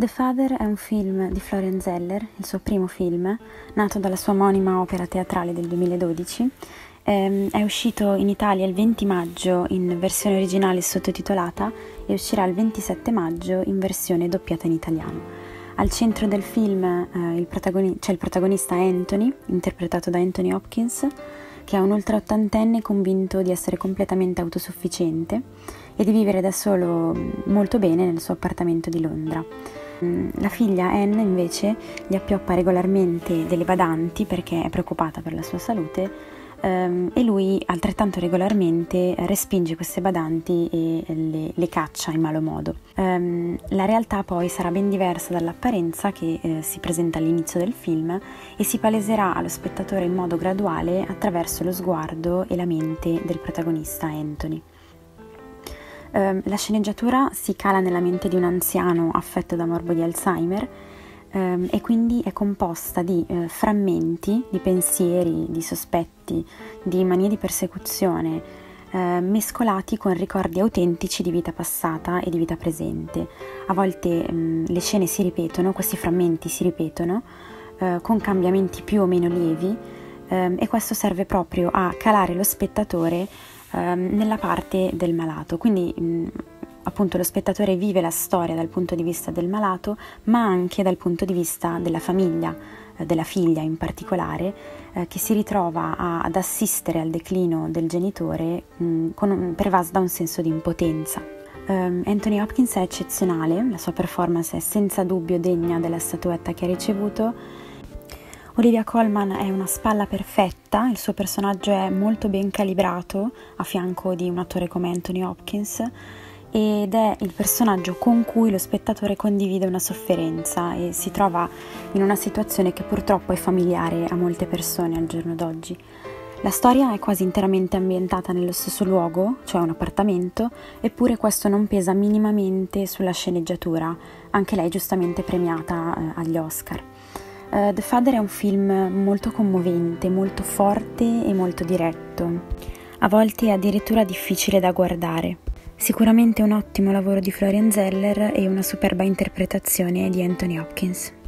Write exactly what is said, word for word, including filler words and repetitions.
The Father è un film di Florian Zeller, il suo primo film, nato dalla sua omonima opera teatrale del duemiladodici. Ehm, è uscito in Italia il venti maggio in versione originale sottotitolata e uscirà il ventisette maggio in versione doppiata in italiano. Al centro del film eh, il protagoni- c'è il protagonista Anthony, interpretato da Anthony Hopkins, che è un ultraottantenne convinto di essere completamente autosufficiente e di vivere da solo molto bene nel suo appartamento di Londra. La figlia Anne invece gli appioppa regolarmente delle badanti perché è preoccupata per la sua salute ehm, e lui altrettanto regolarmente respinge queste badanti e le, le caccia in malo modo. Um, la realtà poi sarà ben diversa dall'apparenza che eh, si presenta all'inizio del film e si paleserà allo spettatore in modo graduale attraverso lo sguardo e la mente del protagonista Anthony. Uh, la sceneggiatura si cala nella mente di un anziano affetto da morbo di Alzheimer um, e quindi è composta di uh, frammenti, di pensieri, di sospetti, di manie di persecuzione, uh, mescolati con ricordi autentici di vita passata e di vita presente. A volte um, le scene si ripetono, questi frammenti si ripetono, uh, con cambiamenti più o meno lievi, um, e questo serve proprio a calare lo spettatore nella parte del malato, quindi mh, appunto lo spettatore vive la storia dal punto di vista del malato, ma anche dal punto di vista della famiglia, eh, della figlia in particolare, eh, che si ritrova a, ad assistere al declino del genitore mh, con un, pervasa da un senso di impotenza. Um, Anthony Hopkins è eccezionale, la sua performance è senza dubbio degna della statuetta che ha ricevuto. Olivia Colman è una spalla perfetta, il suo personaggio è molto ben calibrato a fianco di un attore come Anthony Hopkins ed è il personaggio con cui lo spettatore condivide una sofferenza e si trova in una situazione che purtroppo è familiare a molte persone al giorno d'oggi. La storia è quasi interamente ambientata nello stesso luogo, cioè un appartamento, eppure questo non pesa minimamente sulla sceneggiatura, anche lei giustamente premiata eh, agli Oscar. Uh, The Father è un film molto commovente, molto forte e molto diretto, a volte addirittura difficile da guardare. Sicuramente un ottimo lavoro di Florian Zeller e una superba interpretazione di Anthony Hopkins.